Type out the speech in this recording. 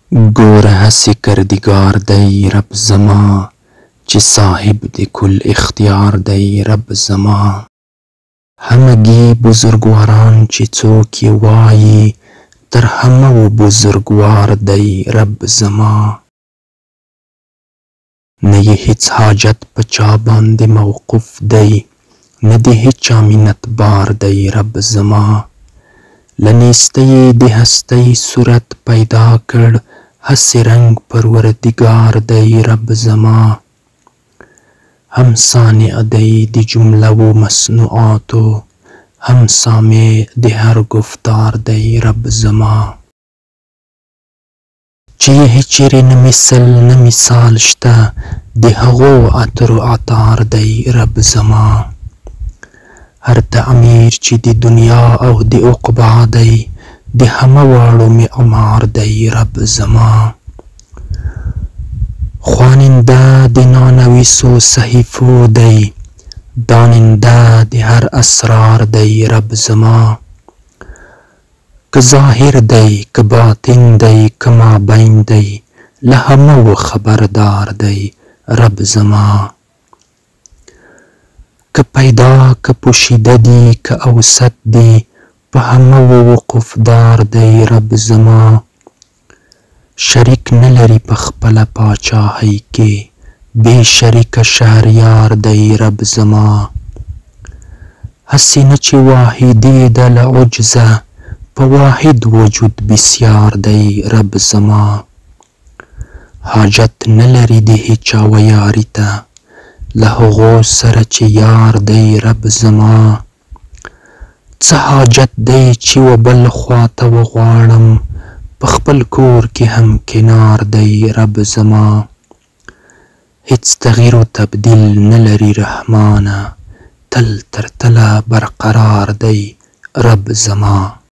ګوره هسې کردګار دی رب زما، چې صاحب د کل اختیار دی رب زما. همگی بزرگواران چې څوک یې وایي، تر همه و بزرگوار دی رب زما. نه یې هیڅ حاجت په چا باندې موقوف دی، نه د هیچا منت بار دی رب زما. له نیستۍ د هستۍ صورت پیدا کړ، هسې رنگ پروردگار دی رب زما. هم صانع دی د جمله و مصنوعاتو، هم سامع د هر گفتار دی رب زما. چې یې چیرې نه مثل نه مثال شته، د هغو عطر و عطار دی رب زما. هر تعمیر چې د دنیا او د عقبا دی، د همه واړو معمار دی رب زما. خواننده د نانویسو صحیفو دی، داننده د هر اسرار دی رب زما. که ظاهر دی که باطن دی که مابین دی، له همه و خبردار دی رب زما. که پیدا که پوشیده دی که اوسط دی، په همه و وقوف دار دی رب زما. شریک نلري په خپله پاچاهۍ کې، بې شریکه شهریار دی رب زما. هسې نه چې واحدي ده له عجزه، په واحد وجود بسیار دی رب زما. حاجت نلري د هیچا و یاري ته، له هغو سره چې یار دی رب زما. څه حاجت دی چې و بل خواته وغواړم، په خپل کور کې هم کنار دی رب زما. هیڅ تغییر و تبدیل نلري رحمانه، تل تر تله برقرار دی رب زما.